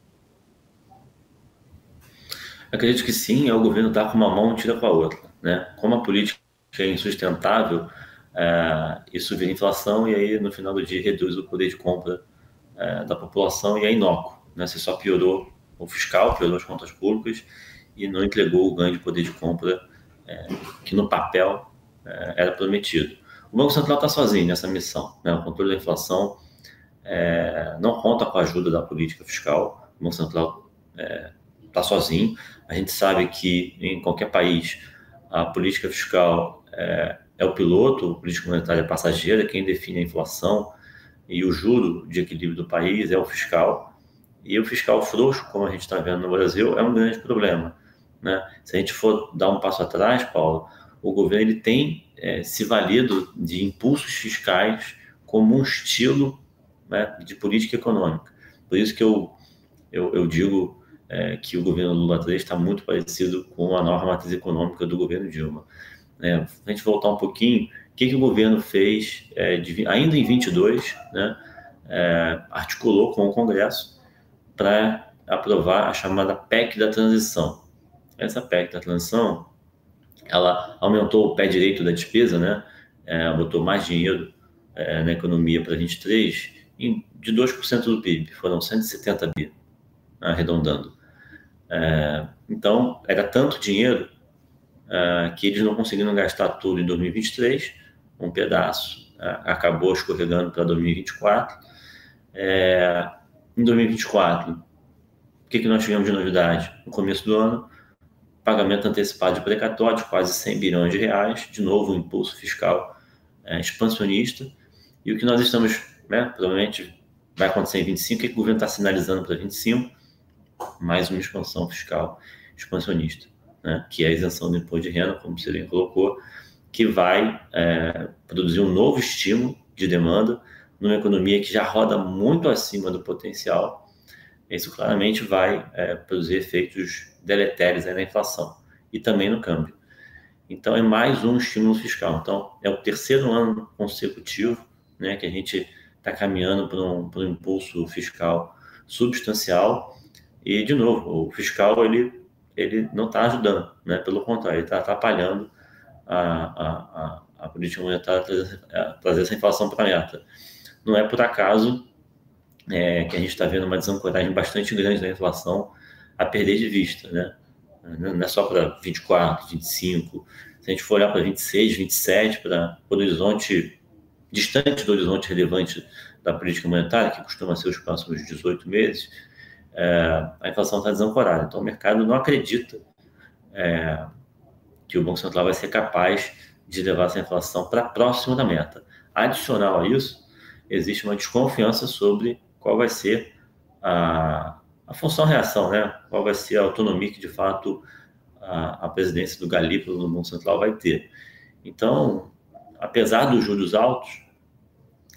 Acredito que sim, é o governo dar com uma mão e tira com a outra, né? Como a política é insustentável, é, isso vira inflação e aí no final do dia reduz o poder de compra é, da população e é inócuo, né? Você só piorou o fiscal, piorou as contas públicas e não entregou o ganho de poder de compra é, que no papel é, era prometido. O Banco Central está sozinho nessa missão, né? O controle da inflação é, não conta com a ajuda da política fiscal. O Banco Central está é, sozinho. A gente sabe que em qualquer país a política fiscal é, é o piloto, a política monetária é passageira, quem define a inflação e o juro de equilíbrio do país é o fiscal. E o fiscal frouxo, como a gente está vendo no Brasil, é um grande problema, né? Se a gente for dar um passo atrás, Paulo, o governo ele tem é, se valido de impulsos fiscais como um estilo, né, de política econômica. Por isso que eu, eu, eu digo é, que o governo Lula três está muito parecido com a nova matriz econômica do governo Dilma. É, se a gente voltar um pouquinho, o que, que o governo fez, é, de, ainda em vinte e dois, né, é, articulou com o Congresso para aprovar a chamada P E C da transição. Essa P E C da transição, ela aumentou o pé direito da despesa, né? É, botou mais dinheiro é, na economia para vinte e três, em, de dois por cento do P I B, foram cento e setenta bi, arredondando. É, então, era tanto dinheiro é, que eles não conseguiram gastar tudo em dois mil e vinte e três, um pedaço é, acabou escorregando para dois mil e vinte e quatro. É, em dois mil e vinte e quatro, o que, que nós tivemos de novidade? No começo do ano, pagamento antecipado de precatório de quase cem bilhões de reais, de novo um impulso fiscal é, expansionista, e o que nós estamos, né, provavelmente vai acontecer em vinte e cinco, o que, que o governo está sinalizando para vinte e cinco? Mais uma expansão fiscal expansionista, né, que é a isenção do imposto de renda, como você bem colocou, que vai é, produzir um novo estímulo de demanda numa economia que já roda muito acima do potencial. Isso claramente vai é, produzir efeitos deletérios aí na inflação e também no câmbio. Então, é mais um estímulo fiscal. Então, é o terceiro ano consecutivo, né, que a gente está caminhando para um, para um impulso fiscal substancial. E, de novo, o fiscal ele, ele não está ajudando, né? Pelo contrário, ele está atrapalhando a, a, a, a política monetária a trazer, a trazer essa inflação para a meta. Não é por acaso é, que a gente está vendo uma desancoragem bastante grande da inflação a perder de vista, né? Não é só para vinte e quatro, vinte e cinco, se a gente for olhar para vinte e seis, vinte e sete, para o horizonte distante do horizonte relevante da política monetária, que costuma ser os próximos dezoito meses, é, a inflação está desancorada. Então, o mercado não acredita é, que o Banco Central vai ser capaz de levar essa inflação para próximo da meta. Adicional a isso, existe uma desconfiança sobre qual vai ser a, a função-reação, né? Qual vai ser a autonomia que, de fato, a, a presidência do Galípolo no Banco Central vai ter. Então, apesar dos juros altos,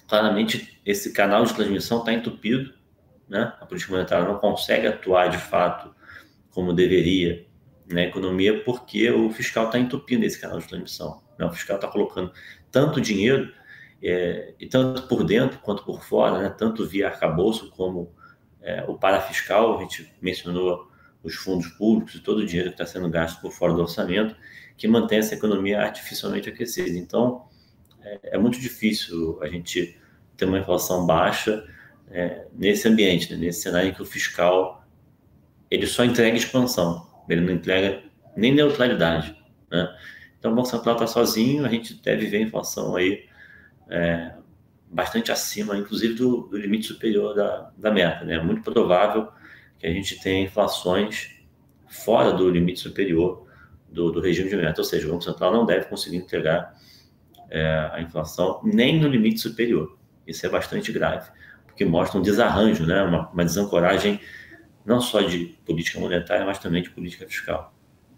claramente esse canal de transmissão está entupido, né? A política monetária não consegue atuar de fato como deveria na economia porque o fiscal está entupindo esse canal de transmissão, né? O fiscal está colocando tanto dinheiro, é, e tanto por dentro quanto por fora, né? Tanto via arcabouço como é, o parafiscal, a gente mencionou os fundos públicos e todo o dinheiro que está sendo gasto por fora do orçamento, que mantém essa economia artificialmente aquecida. Então, é, é muito difícil a gente ter uma inflação baixa é, nesse ambiente, né? Nesse cenário em que o fiscal ele só entrega expansão, ele não entrega nem neutralidade, né? Então, o Banco Central está sozinho, a gente deve ver a inflação aí é, bastante acima, inclusive, do, do limite superior da, da meta, né? É muito provável que a gente tenha inflações fora do limite superior do, do regime de meta, ou seja, o Banco Central não deve conseguir entregar é, a inflação nem no limite superior. Isso é bastante grave, porque mostra um desarranjo, né? uma, uma desancoragem não só de política monetária, mas também de política fiscal.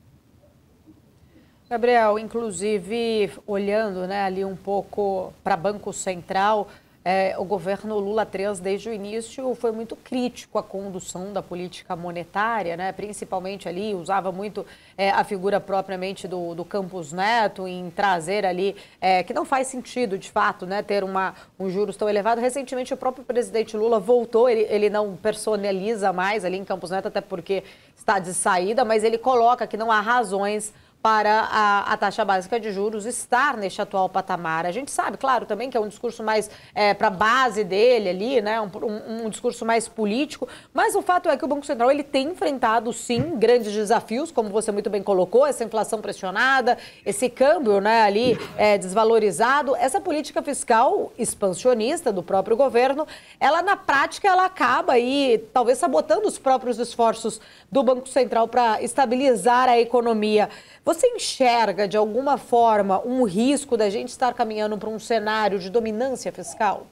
Gabriel, inclusive, olhando, né, ali um pouco para Banco Central, é, o governo Lula três, desde o início, foi muito crítico à condução da política monetária, né, principalmente ali, usava muito é, a figura propriamente do, do Campos Neto em trazer ali, é, que não faz sentido, de fato, né, ter uma, um juros tão elevado. Recentemente, o próprio presidente Lula voltou, ele, ele não personaliza mais ali em Campos Neto, até porque está de saída, mas ele coloca que não há razões para a, a taxa básica de juros estar neste atual patamar. A gente sabe, claro, também que é um discurso mais é, para a base dele ali, né, um, um, um discurso mais político, mas o fato é que o Banco Central ele tem enfrentado, sim, grandes desafios, como você muito bem colocou, essa inflação pressionada, esse câmbio, né, ali é, desvalorizado, essa política fiscal expansionista do próprio governo, ela na prática ela acaba aí talvez sabotando os próprios esforços do Banco Central para estabilizar a economia. Você enxerga, de alguma forma, um risco da gente estar caminhando para um cenário de dominância fiscal?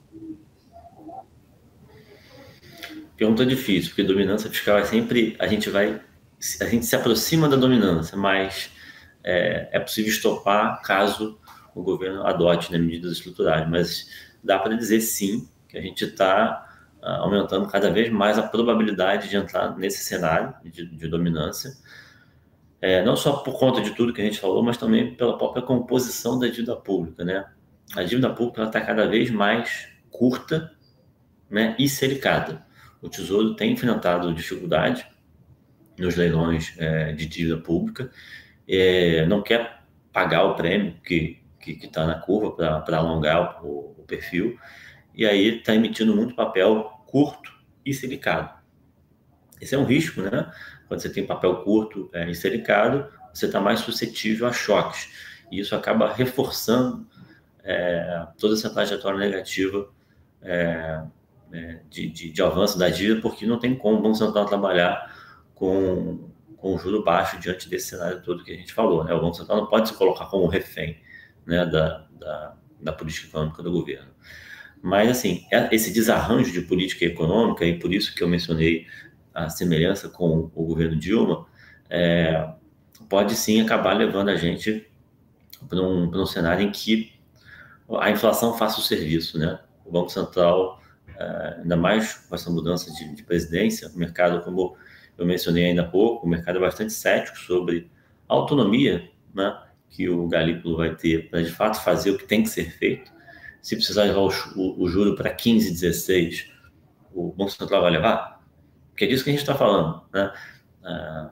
Pergunta difícil, porque dominância fiscal é sempre... A gente vai... A gente se aproxima da dominância, mas é, é possível estopar caso o governo adote, né, medidas estruturais. Mas dá para dizer, sim, que a gente está aumentando cada vez mais a probabilidade de entrar nesse cenário de, de dominância. É, não só por conta de tudo que a gente falou, mas também pela própria composição da dívida pública, né? A dívida pública está cada vez mais curta, né, e selicada. O Tesouro tem enfrentado dificuldade nos leilões é, de dívida pública, é, não quer pagar o prêmio que que está na curva para alongar o, o perfil, e aí está emitindo muito papel curto e silicado. Esse é um risco, né? Quando você tem papel curto é, e silicado, você está mais suscetível a choques. E isso acaba reforçando é, toda essa trajetória negativa é, é, de, de, de avanço da dívida, porque não tem como o Banco Central trabalhar com, com o juro baixo diante desse cenário todo que a gente falou, né? O Banco Central não pode se colocar como refém, né, da, da, da política econômica do governo. Mas, assim, esse desarranjo de política econômica, e por isso que eu mencionei a semelhança com o governo Dilma, é, pode sim acabar levando a gente para um, para um cenário em que a inflação faça o serviço, né? O Banco Central, é, ainda mais com essa mudança de, de presidência, o mercado, como eu mencionei ainda há pouco, o mercado é bastante cético sobre a autonomia, né, que o Galípolo vai ter para, de fato, fazer o que tem que ser feito. Se precisar levar o, o, o juro para quinze, dezesseis, o Banco Central vai levar? Porque é disso que a gente está falando, né? Ah,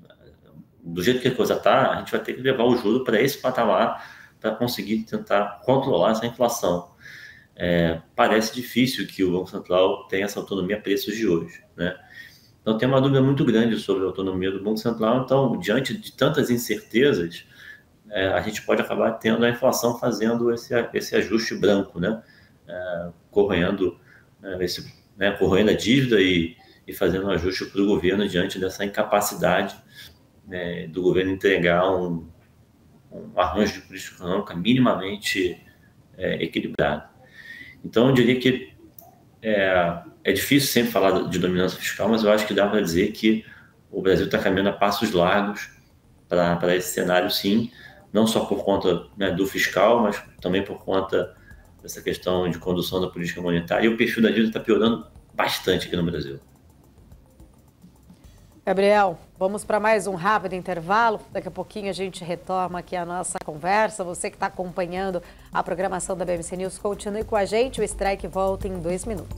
do jeito que a coisa está, a gente vai ter que levar o juro para esse patamar para conseguir tentar controlar essa inflação. É, parece difícil que o Banco Central tenha essa autonomia a preços de hoje, né? Então, tem uma dúvida muito grande sobre a autonomia do Banco Central. Então, diante de tantas incertezas, é, a gente pode acabar tendo a inflação fazendo esse, esse ajuste branco, né? É, corroendo, é, esse, né, corroendo a dívida e, e fazendo um ajuste para o governo diante dessa incapacidade, né, do governo entregar um, um arranjo de política econômica minimamente é, equilibrado. Então, eu diria que é, é difícil sempre falar de dominância fiscal, mas eu acho que dá para dizer que o Brasil está caminhando a passos largos para esse cenário, sim, não só por conta, né, do fiscal, mas também por conta essa questão de condução da política monetária, e o perfil da dívida está piorando bastante aqui no Brasil. Gabriel, vamos para mais um rápido intervalo. Daqui a pouquinho a gente retoma aqui a nossa conversa. Você que está acompanhando a programação da B M C News, continue com a gente. O Strike volta em dois minutos.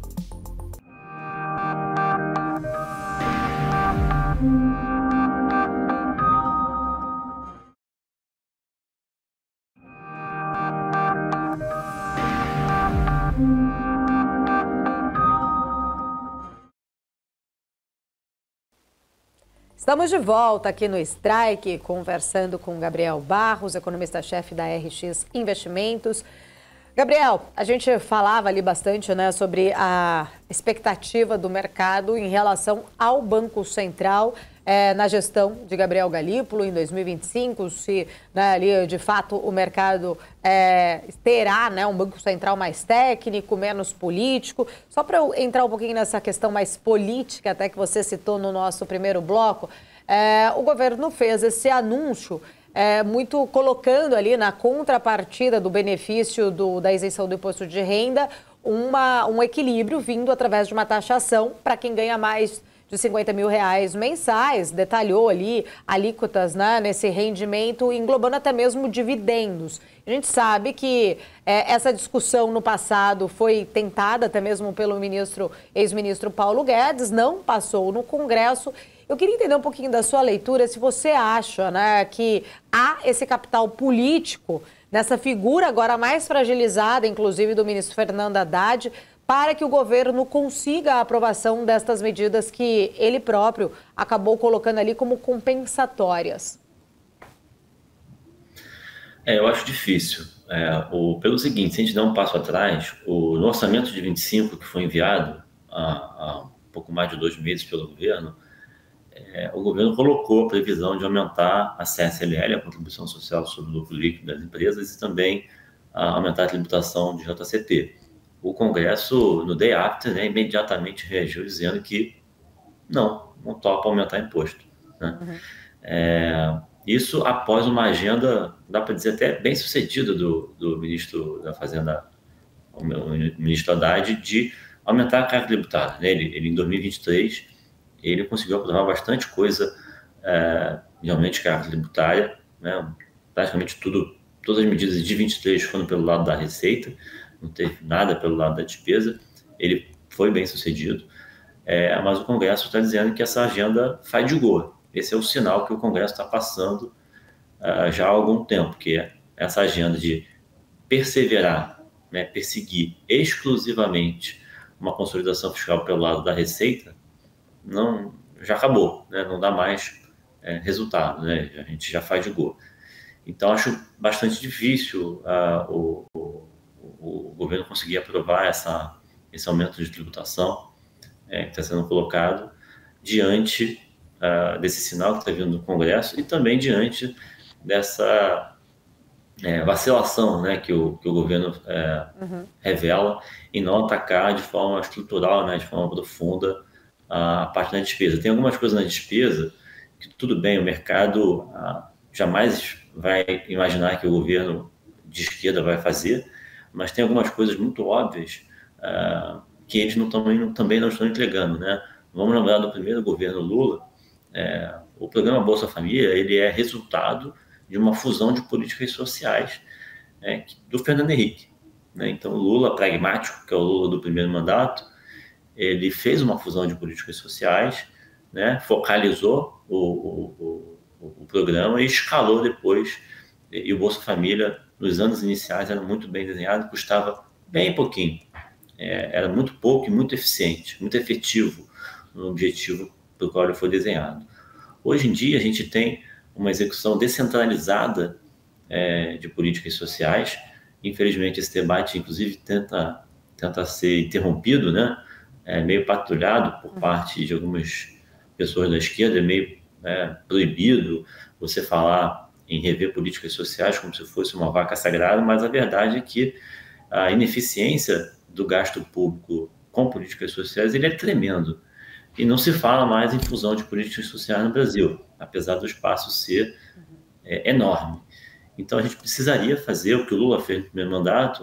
Estamos de volta aqui no Strike, conversando com Gabriel Barros, economista-chefe da R X Investimentos. Gabriel, a gente falava ali bastante, né, sobre a expectativa do mercado em relação ao Banco Central é, na gestão de Gabriel Galípolo em dois mil e vinte e cinco, se, né, ali, de fato o mercado é, terá, né, um Banco Central mais técnico, menos político. Só para eu entrar um pouquinho nessa questão mais política, até que você citou no nosso primeiro bloco, é, o governo fez esse anúncio É, muito colocando ali na contrapartida do benefício do, da isenção do imposto de renda uma, um equilíbrio vindo através de uma taxação para quem ganha mais de cinquenta mil reais mensais, detalhou ali alíquotas, né, nesse rendimento, englobando até mesmo dividendos. A gente sabe que é, essa discussão no passado foi tentada até mesmo pelo ministro, ex-ministro Paulo Guedes, não passou no Congresso. Eu queria entender um pouquinho da sua leitura, se você acha, né, que há esse capital político nessa figura agora mais fragilizada, inclusive do ministro Fernando Haddad, para que o governo consiga a aprovação destas medidas que ele próprio acabou colocando ali como compensatórias. É, eu acho difícil. É, o, pelo seguinte, se a gente der um passo atrás, o, no orçamento de vinte e cinco que foi enviado há, há um pouco mais de dois meses pelo governo, É, o governo colocou a previsão de aumentar a C S L L, a Contribuição Social sobre o Lucro Líquido das Empresas, e também a aumentar a tributação de J C P. O Congresso, no day after, né, imediatamente reagiu dizendo que não, não topa aumentar imposto. Né? Uhum. É, isso após uma agenda, dá para dizer até bem sucedida do, do ministro da Fazenda, o ministro Haddad, de aumentar a carga tributária. Né? Ele, ele, em dois mil e vinte e três, ele conseguiu aprovar bastante coisa é, de aumento de carga tributária, né? Praticamente tudo, todas as medidas de vinte e três foram pelo lado da receita, não teve nada pelo lado da despesa, ele foi bem sucedido, é, mas o Congresso está dizendo que essa agenda fadigou. Esse é o sinal que o Congresso está passando uh, já há algum tempo, que é essa agenda de perseverar, né, perseguir exclusivamente uma consolidação fiscal pelo lado da receita, não, já acabou, né? Não dá mais é, resultado, né? A gente já faz de gol. Então, acho bastante difícil uh, o, o, o governo conseguir aprovar essa, esse aumento de tributação é, que está sendo colocado diante uh, desse sinal que está vindo do Congresso e também diante dessa é, vacilação, né, que, o, que o governo é, uhum. revela em não atacar de forma estrutural, né, de forma profunda, a parte da despesa. Tem algumas coisas na despesa que, tudo bem, o mercado ah, jamais vai imaginar que o governo de esquerda vai fazer, mas tem algumas coisas muito óbvias ah, que eles não tão, também não estão entregando. Né? Vamos lembrar do primeiro governo Lula, é, o programa Bolsa Família ele é resultado de uma fusão de políticas sociais é, do Fernando Henrique. Né? Então, o Lula pragmático, que é o Lula do primeiro mandato, ele fez uma fusão de políticas sociais, né, focalizou o, o, o, o programa e escalou depois. E, e o Bolsa Família, nos anos iniciais, era muito bem desenhado, custava bem pouquinho. É, era muito pouco e muito eficiente, muito efetivo no objetivo para o qual ele foi desenhado. Hoje em dia, a gente tem uma execução descentralizada é, de políticas sociais. Infelizmente, esse debate, inclusive, tenta, tenta ser interrompido, né? É meio patrulhado por parte de algumas pessoas da esquerda, é meio é, proibido você falar em rever políticas sociais como se fosse uma vaca sagrada, mas a verdade é que a ineficiência do gasto público com políticas sociais ele é tremendo. E não se fala mais em fusão de políticas sociais no Brasil, apesar do espaço ser é, enorme. Então, a gente precisaria fazer o que o Lula fez no primeiro mandato,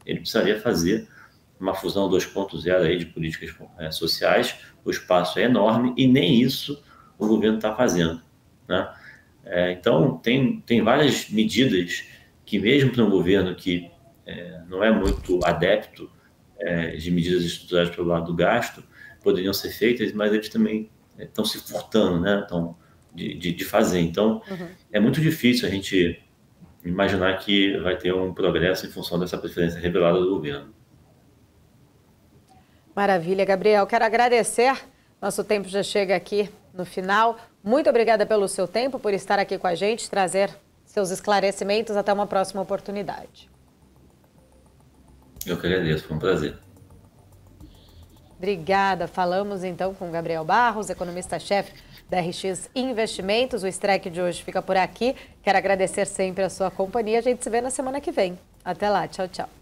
ele precisaria fazer uma fusão dois ponto zero aí de políticas é, sociais. O espaço é enorme e nem isso o governo está fazendo, né? É, então, tem, tem várias medidas que, mesmo para um governo que é, não é muito adepto é, de medidas estruturais pelo lado do gasto, poderiam ser feitas, mas eles também estão se furtando, né? Então, de, de, de fazer. Então, uhum. é muito difícil a gente imaginar que vai ter um progresso em função dessa preferência revelada do governo. Maravilha, Gabriel. Quero agradecer. Nosso tempo já chega aqui no final. Muito obrigada pelo seu tempo, por estar aqui com a gente, trazer seus esclarecimentos. Até uma próxima oportunidade. Eu que agradeço, foi um prazer. Obrigada. Falamos então com Gabriel Barros, economista-chefe da R X Investimentos. O Strike de hoje fica por aqui. Quero agradecer sempre a sua companhia. A gente se vê na semana que vem. Até lá. Tchau, tchau.